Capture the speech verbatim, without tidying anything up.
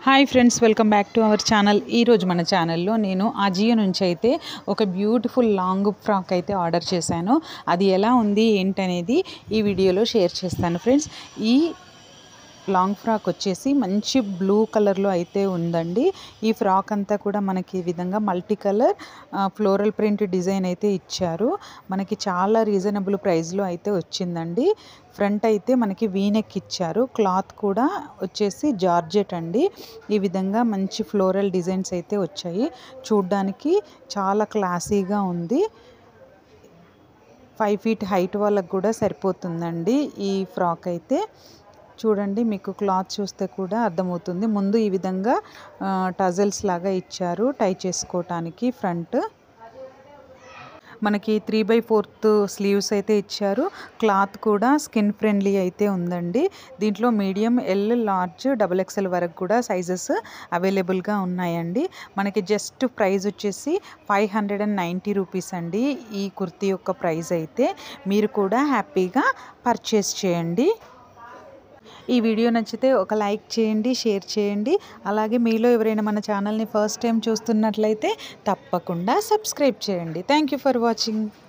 Hi friends, welcome back to our channel. ఈరోజు మన ఛానల్లో నేను అజియో నుంచి అయితే ఒక బ్యూటిఫుల్ లాంగ్ ఫ్రాక్ అయితే ఆర్డర్ చేశాను. అది ఎలా ఉంది ఏంటనేది ఈ వీడియోలో షేర్ చేస్తాను ఫ్రెండ్స్. ఈ లాంగ్ ఫ్రాక్ వచ్చేసి మంచి బ్లూ కలర్లో అయితే ఉందండి. ఈ ఫ్రాక్ అంతా కూడా మనకి ఈ విధంగా multi colour floral print design అయితే ఇచ్చారు. మనకి చాలా రీజనబుల్ ప్రైస్లో అయితే వచ్చిందండి. ఫ్రంట్ అయితే మనకి వీనెక్ ఇచ్చారు. క్లాత్ కూడా వచ్చేసి జార్జెట్ అండి. ఈ విధంగా మంచి ఫ్లోరల్ డిజైన్స్ అయితే వచ్చాయి. చూడ్డానికి చాలా క్లాసీగా ఉంది. ఫైవ్ ఫీట్ హైట్ వాళ్ళకు కూడా సరిపోతుందండి ఈ ఫ్రాక్ అయితే. చూడండి, మీకు క్లాత్ చూస్తే కూడా అర్థమవుతుంది. ముందు ఈ విధంగా టజల్స్ లాగా ఇచ్చారు టై చేసుకోవటానికి. ఫ్రంట్ మనకి త్రీ బై ఫోర్త్ స్లీవ్స్ అయితే ఇచ్చారు. క్లాత్ కూడా స్కిన్ ఫ్రెండ్లీ అయితే ఉందండి. దీంట్లో medium, L, large, double XL వరకు కూడా సైజెస్ అవైలబుల్గా ఉన్నాయండి. మనకి జస్ట్ ప్రైస్ వచ్చేసి five hundred and ninety rupees అండి ఈ కుర్తీ యొక్క ప్రైస్ అయితే. మీరు కూడా హ్యాపీగా పర్చేస్ చేయండి. ఈ వీడియో నచ్చితే ఒక లైక్ చేయండి, షేర్ చేయండి. అలాగే మీలో ఎవరైనా మన ఛానల్ని ఫస్ట్ టైం చూస్తున్నట్లయితే తప్పకుండా సబ్స్క్రైబ్ చేయండి. Thank you for watching.